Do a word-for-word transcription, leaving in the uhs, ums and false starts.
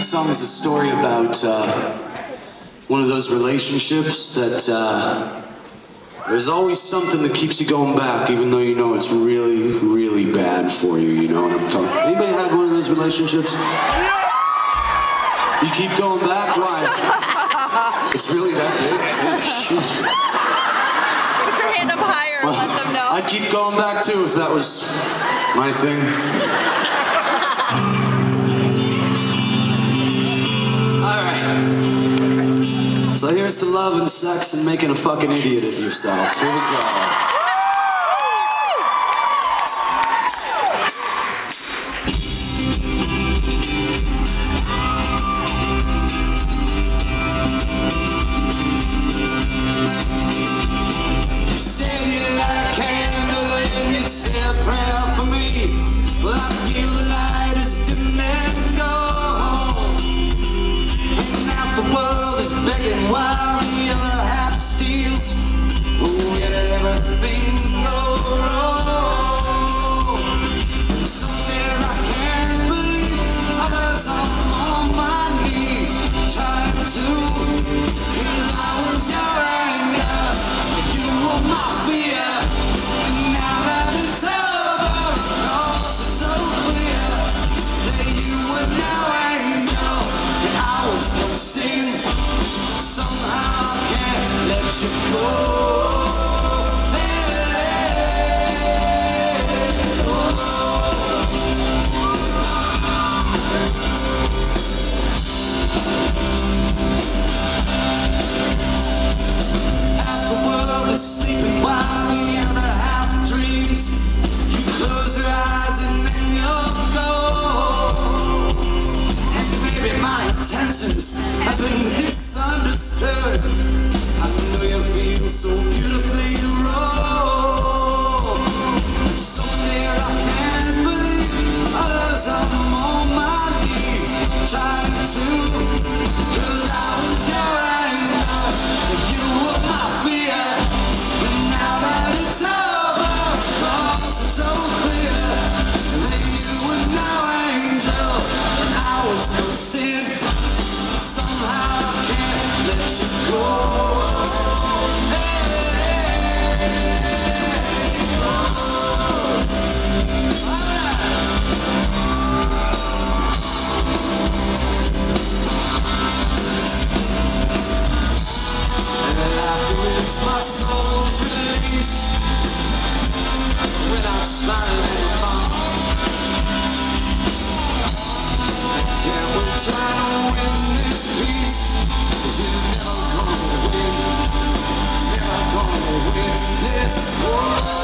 That song is a story about uh, one of those relationships that uh, there's always something that keeps you going back, even though you know it's really, really bad for you. You know what I'm talking about? Anybody had one of those relationships? You keep going back? Why? It's really that big? Oh, shit. Put your hand up higher and Well, let them know. I'd keep going back too if that was my thing. So here's to love and sex and making a fucking idiot of yourself. Here we go. You said you light a candle and you'd say a prayer for me. Well, I feel the light is dim and gone. And half the world is begging while the other half steals. Oh, where did everything go wrong? Some days I can't believe, others I'm on my knees trying to. Cause I was your anger, and you were my fear. And now that it's over, cause it's so clear that you were no angel and I was no sin. Somehow I can't let you go. Half the world is sleeping while the other half dreams. You close your eyes and then you're gone. And maybe my intentions have been misunderstood. I know you feel so beautifully wrong. Some days I can't believe, others I'm on my knees trying to. Cause I was your anger, and you were my fear. And now that it's over, cause it's so clear that you were no angel and I was no sin. Somehow I can't let you go. My soul's released when I'm smiling anymore. I can't wait till I win this peace, cause you're never gonna win, never gonna win this war.